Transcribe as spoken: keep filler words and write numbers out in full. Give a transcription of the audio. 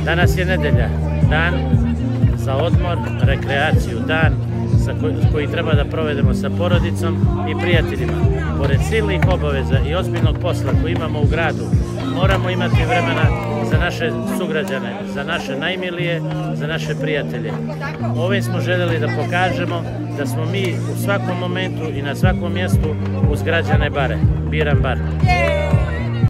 Danas je nedelja, dan za odmor, rekreaciju, dan koji treba da provedemo sa porodicom i prijateljima. Pored silnih obaveza i ozbiljnog posla koji imamo u gradu, moramo imati vremena za naše sugrađane, za naše najmilije, za naše prijatelje. Ovim smo željeli da pokažemo da smo mi u svakom momentu i na svakom mjestu uz građane Bare. Biram Bar.